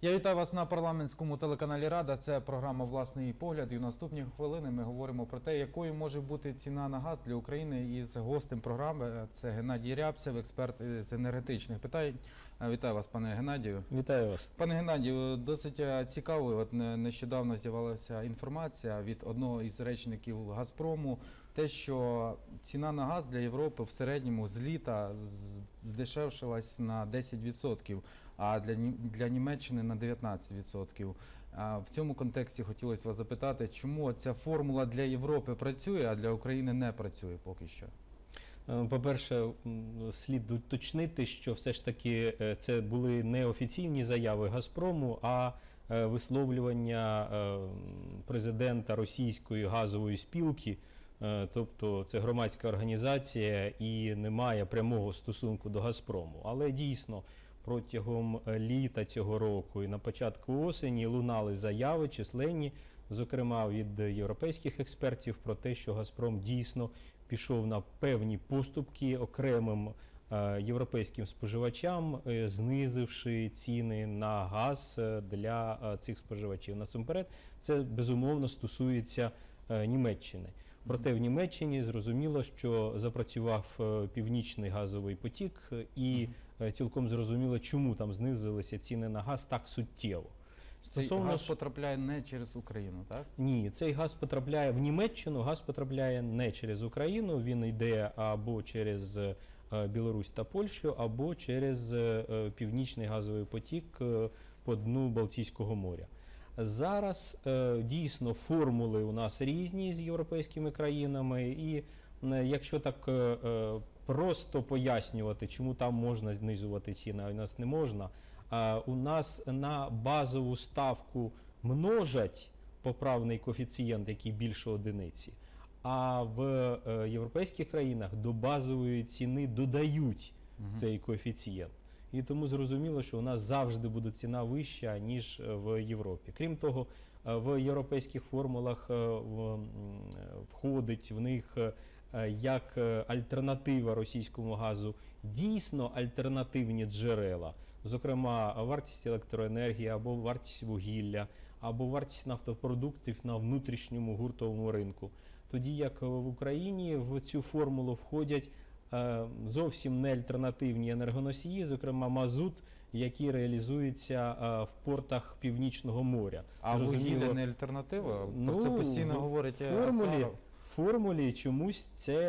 Я вітаю вас на парламентському телеканалі Рада. Це програма «Власний погляд». І в наступні хвилини ми говоримо про те, якою може бути ціна на газ для України. Із гостем програми це Геннадій Рябцев, експерт з енергетичних питань. Вітаю вас, пане Геннадію. Вітаю вас. Пане Геннадію, досить цікавою. От нещодавно з'явилася інформація від одного із речників «Газпрому», те, що ціна на газ для Європи в середньому з літа здешевшилась на 10%, а для Німеччини на 19%. В цьому контексті хотілося вас запитати, чому ця формула для Європи працює, а для України не працює поки що? По-перше, слід уточнити, що все ж таки це були не офіційні заяви «Газпрому», а висловлювання президента російської газової спілки, тобто це громадська організація і не має прямого стосунку до «Газпрому». Але дійсно протягом літа цього року і на початку осені лунали заяви численні, зокрема від європейських експертів, про те, що «Газпром» дійсно пішов на певні поступки окремим європейським споживачам, знизивши ціни на газ для цих споживачів. Насамперед, це безумовно стосується Німеччини. Проте в Німеччині зрозуміло, що запрацював Північний газовий потік, і цілком зрозуміло, чому там знизилися ціни на газ так суттєво. Цей газ потрапляє не через Україну, так? Ні, цей газ потрапляє в Німеччину, газ потрапляє не через Україну, він йде або через Білорусь та Польщу, або через Північний газовий потік по дну Балтійського моря. Зараз дійсно формули у нас різні з європейськими країнами, і якщо так просто пояснювати, чому там можна знизувати ціни, а у нас не можна, у нас на базову ставку множать поправний коефіцієнт, який більше одиниці, а в європейських країнах до базової ціни додають цей коефіцієнт. І тому зрозуміло, що у нас завжди буде ціна вища, ніж в Європі. Крім того, в європейських формулах входить в них як альтернатива російському газу дійсно альтернативні джерела, зокрема вартість електроенергії, або вартість вугілля, або вартість нафтопродуктів на внутрішньому гуртовому ринку. Тоді як в Україні в цю формулу входять зовсім не альтернативні енергоносії, зокрема мазут, який реалізується в портах Північного моря. А вугілля не альтернатива? Про це постійно говорить в формулі чомусь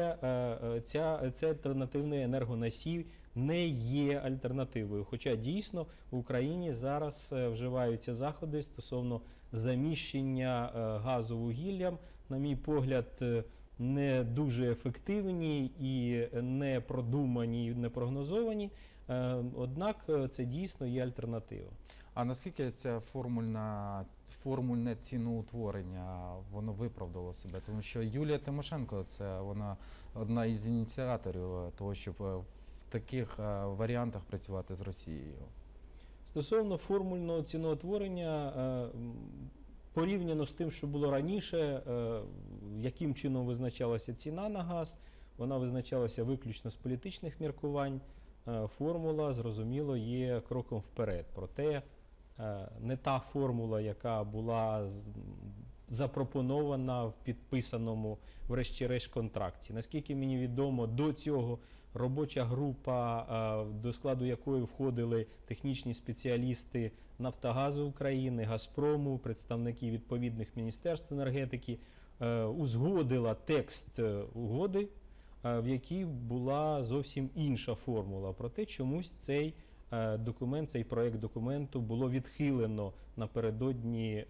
цей альтернативний енергоносій не є альтернативою. Хоча дійсно в Україні зараз вживаються заходи стосовно заміщення газу вугіллям, на мій погляд, не дуже ефективні і не продумані, і не прогнозовані, однак це дійсно є альтернатива. А наскільки це формульне ціноутворення, воно виправдало себе? Тому що Юлія Тимошенко, вона одна із ініціаторів того, щоб в таких варіантах працювати з Росією. Стосовно формульного ціноутворення, порівняно з тим, що було раніше, яким чином визначалася ціна на газ, вона визначалася виключно з політичних міркувань. Формула, зрозуміло, є кроком вперед. Проте не та формула, яка була запропонована в підписаному врешті-решт контракті. Наскільки мені відомо, до цього робоча група, до складу якої входили технічні спеціалісти Нафтогазу України, Газпрому, представники відповідних міністерств енергетики, узгодила текст угоди, в якій була зовсім інша формула. Проте чомусь цей документ, цей проект документу було відхилено напередодні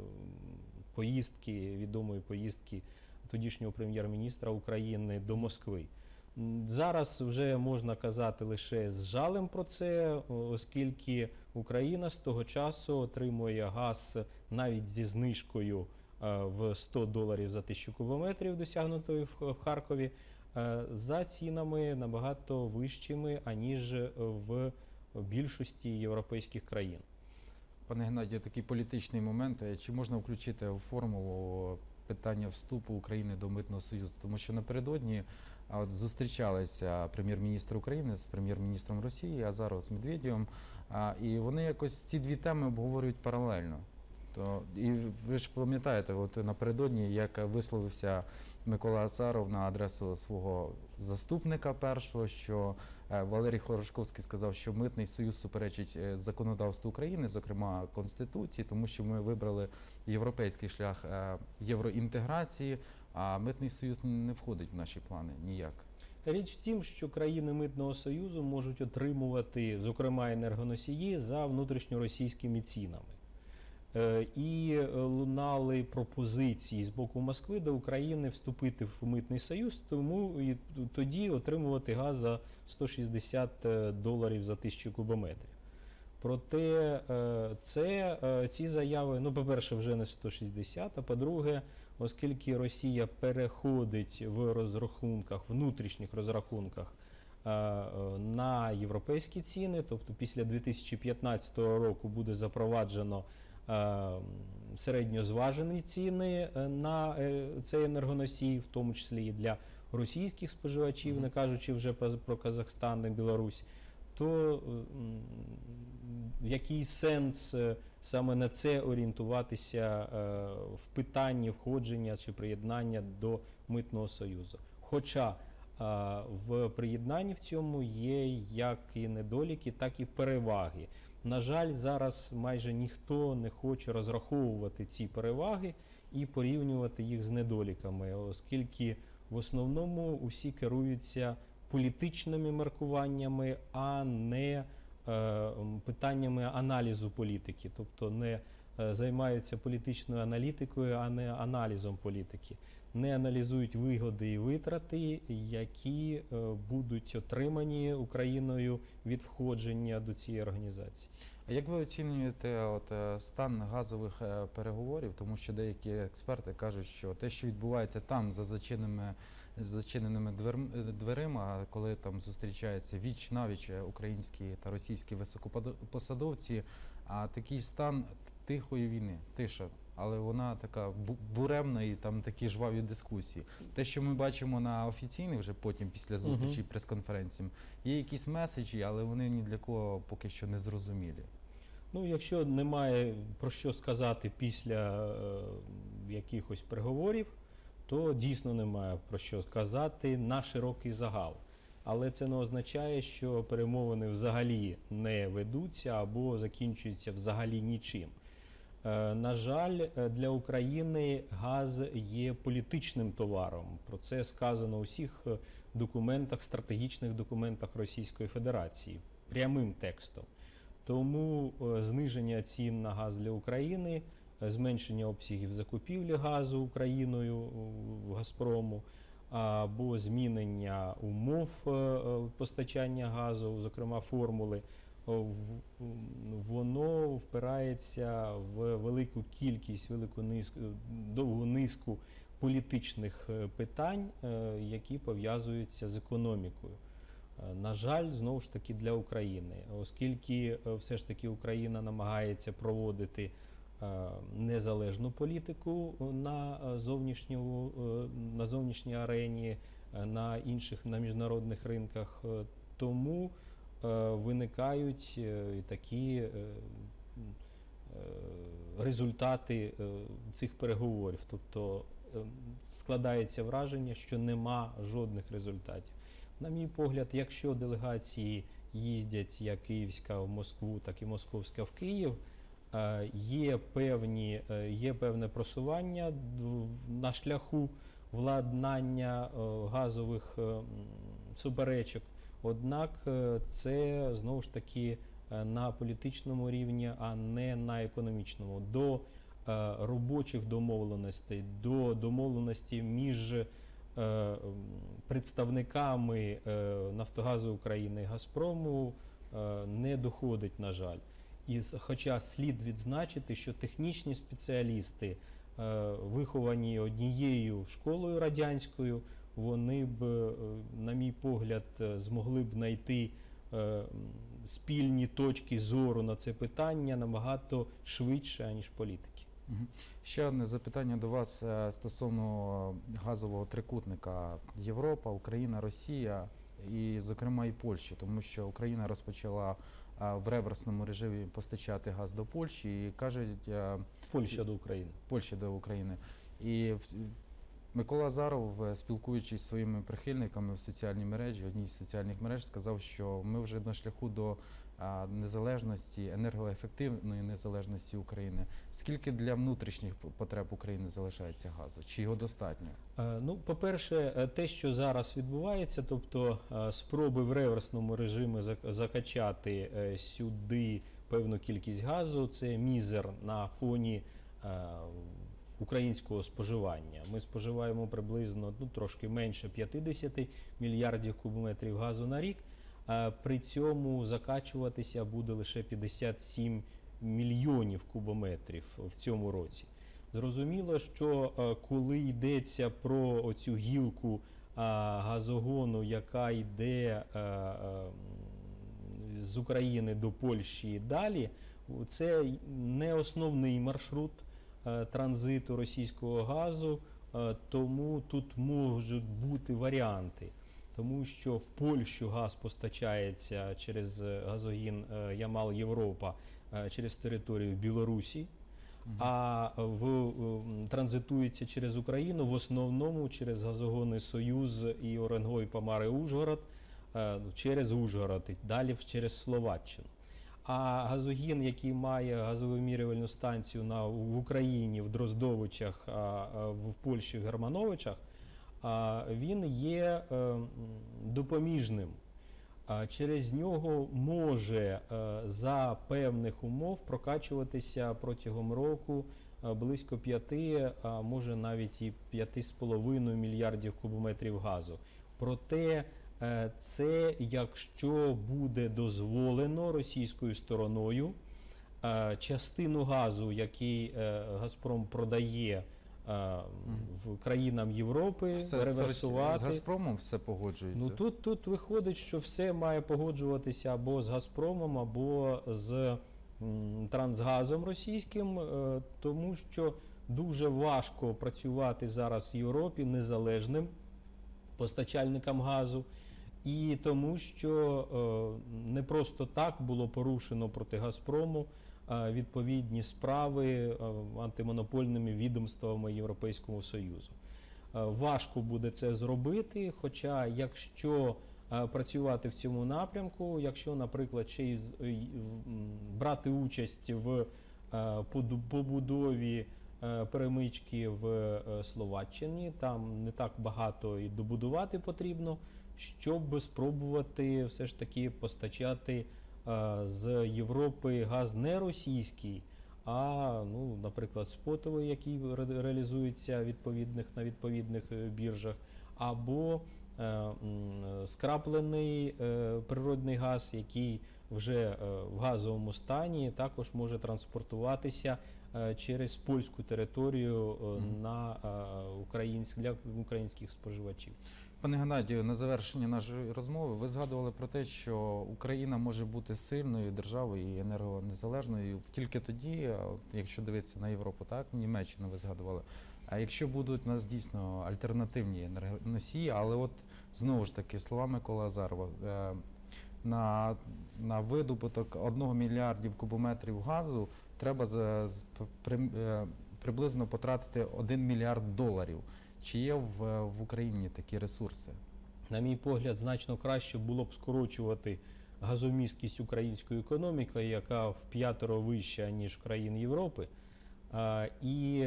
відомої поїздки тодішнього прем'єр-міністра України до Москви. Зараз вже можна казати лише з жалем про це, оскільки Україна з того часу отримує газ навіть зі знижкою в $100 за 1000 кубометрів, досягнутою в Харкові, за цінами набагато вищими, аніж в більшості європейських країн. Пане Геннадію, такий політичний момент. Чи можна включити в формулу питання вступу України до Митного Союзу, тому що напередодні от зустрічалися прем'єр-міністр України з прем'єр-міністром Росії Азаров з Медведєвим, і вони якось ці дві теми обговорюють паралельно. І ви ж пам'ятаєте, от напередодні, як висловився Микола Азаров на адресу свого заступника першого, що Валерій Хорошковський сказав, що Митний Союз суперечить законодавству України, зокрема Конституції, тому що ми вибрали європейський шлях євроінтеграції, а Митний Союз не входить в наші плани ніяк. Річ в тім, що країни Митного Союзу можуть отримувати, зокрема, енергоносії за внутрішньоросійськими цінами. І лунали пропозиції з боку Москви до України вступити в Митний Союз, тому і тоді отримувати газ за $160 за 1000 кубометрів. Проте ці заяви, ну, по-перше, вже не 160, а по-друге, оскільки Росія переходить в розрахунках, внутрішніх розрахунках на європейські ціни, тобто після 2015 року буде запроваджено середньозважені ціни на цей енергоносій, в тому числі і для російських споживачів, не кажучи вже про Казахстан і Білорусь, то який сенс саме на це орієнтуватися в питанні входження чи приєднання до Митного Союзу? Хоча в приєднанні в цьому є як і недоліки, так і переваги. На жаль, зараз майже ніхто не хоче розраховувати ці переваги і порівнювати їх з недоліками, оскільки в основному усі керуються політичними міркуваннями, а не питаннями аналізу політики, тобто не займаються політичною аналітикою, а не аналізом політики. Не аналізують вигоди і витрати, які будуть отримані Україною від входження до цієї організації. А як ви оцінюєте стан газових переговорів? Тому що деякі експерти кажуть, що те, що відбувається там за зачиненими дверима, коли там зустрічаються віч-навіч українські та російські високопосадовці, а такий стан тихої війни, тиша, але вона така буремна і там такі жваві дискусії. Те, що ми бачимо на офіційних вже потім, після зустрічі прес-конференції, є якісь меседжі, але вони ні для кого поки що не зрозумілі. Ну, якщо немає про що сказати після якихось переговорів, то дійсно немає про що сказати на широкий загал. Але це не означає, що перемовини взагалі не ведуться або закінчуються взагалі нічим. На жаль, для України газ є політичним товаром. Про це сказано у всіх документах, стратегічних документах Російської Федерації, прямим текстом. Тому зниження цін на газ для України, зменшення обсягів закупівлі газу Україною в «Газпрому», або змінення умов постачання газу, зокрема формули, воно впирається в велику кількість, довгу низку політичних питань, які пов'язуються з економікою. На жаль, знову ж таки для України, оскільки все ж таки Україна намагається проводити незалежну політику на зовнішній арені, на міжнародних ринках, тому виникають такі результати цих переговорів. Тобто складається враження, що нема жодних результатів. На мій погляд, якщо делегації їздять як київська в Москву, так і московська в Київ, є певне просування на шляху владнання газових суперечок, однак це знову ж таки на політичному рівні, а не на економічному. До робочих домовленостей, до домовленості між представниками Нафтогазу України і Газпрому не доходить, на жаль. І хоча слід відзначити, що технічні спеціалісти, виховані однією школою радянською, вони б, на мій погляд, змогли б знайти спільні точки зору на це питання набагато швидше, аніж політики. Мгм. Ще одне запитання до вас стосовно газового трикутника Європа, Україна, Росія і, зокрема, і Польща, тому що Україна розпочала в реверсному режимі постачати газ до Польщі і кажуть, Польща до України. Польща до України. І Микола Азаров, спілкуючись зі своїми прихильниками в соціальній мережі, одній з соціальних мереж, сказав, що ми вже на шляху до незалежності, енергоефективної незалежності України. Скільки для внутрішніх потреб України залишається газу? Чи його достатньо? Ну, по-перше, те, що зараз відбувається, тобто спроби в реверсному режимі закачати сюди певну кількість газу, це мізер на фоні українського споживання. Ми споживаємо приблизно трошки менше 50 мільярдів кубометрів газу на рік, при цьому закачуватися буде лише 57 мільйонів кубометрів в цьому році. Зрозуміло, що коли йдеться про оцю гілку газогону, яка йде з України до Польщі і далі, це не основний маршрут транзиту російського газу, тому тут можуть бути варіанти. Тому що в Польщу газ постачається через газогін Ямал Європа через територію Білорусі, а транзитується через Україну в основному через газогони Союз і Оренгой Помари Ужгород, через Ужгород і далі через Словаччину. А газогін, який має газовимірювальну станцію в Україні, в Дроздовичах, в Польщі, в Германовичах, він є допоміжним. Через нього може за певних умов прокачуватися протягом року близько 5, а може навіть і 5,5 мільярдів кубометрів газу. Проте це, якщо буде дозволено російською стороною, частину газу, який Газпром продає в країнам Європи, реверсувати. З Газпромом все погоджується? Ну, тут виходить, що все має погоджуватися або з Газпромом, або з Трансгазом російським, тому що дуже важко працювати зараз в Європі незалежним постачальникам газу. І тому, що не просто так було порушено проти Газпрому відповідні справи антимонопольними відомствами Європейського Союзу. Важко буде це зробити, хоча якщо працювати в цьому напрямку, якщо, наприклад, ще й брати участь в побудові перемички в Словаччині, там не так багато і добудувати потрібно, щоб спробувати все ж таки постачати з Європи газ не російський, а, наприклад, спотовий, який реалізується на відповідних біржах, або скраплений природний газ, який вже в газовому стані також може транспортуватися через польську територію для українських споживачів. Пане Геннадію, на завершення нашої розмови ви згадували про те, що Україна може бути сильною державою і енергонезалежною тільки тоді, якщо дивитися на Європу, так, Німеччину ви згадували, а якщо будуть у нас дійсно альтернативні енергоносії, але от знову ж таки, слова Миколи Азарова, на видобуток 1 мільярдів кубометрів газу треба приблизно потратити 1 мільярд доларів. Чи є в Україні такі ресурси? На мій погляд, значно краще було б скорочувати газомісткість української економіки, яка в 5 вища, ніж в країн Європи, і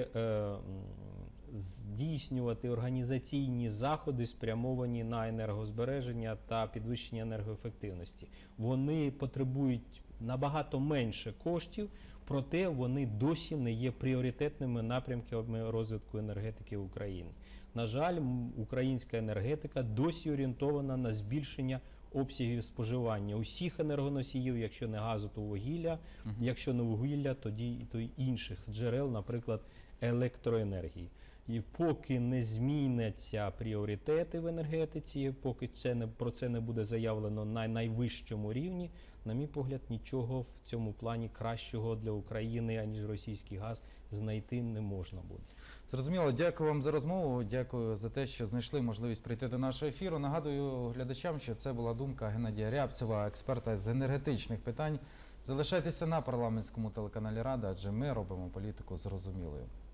здійснювати організаційні заходи, спрямовані на енергозбереження та підвищення енергоефективності. Вони потребують набагато менше коштів, проте вони досі не є пріоритетними напрямками розвитку енергетики України. На жаль, українська енергетика досі орієнтована на збільшення обсягів споживання усіх енергоносіїв, якщо не газу, то вугілля, якщо не вугілля, то й інших джерел, наприклад, електроенергії. І поки не зміняться пріоритети в енергетиці, поки про це не буде заявлено на найвищому рівні, на мій погляд, нічого в цьому плані кращого для України, аніж російський газ, знайти не можна буде. Зрозуміло, дякую вам за розмову, дякую за те, що знайшли можливість прийти до нашого ефіру. Нагадую глядачам, що це була думка Геннадія Рябцева, експерта з енергетичних питань. Залишайтеся на парламентському телеканалі Рада, адже ми робимо політику зрозумілою.